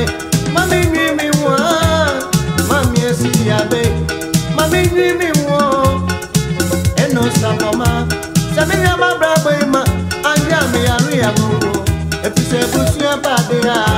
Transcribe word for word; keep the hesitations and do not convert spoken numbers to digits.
Mami nwi mi wa. Mami esi abe. Mami nwi mi wa. Eno sapoma. Samia ma brabo ima. Anja mi aru ya go. Efise busu ya bade ya.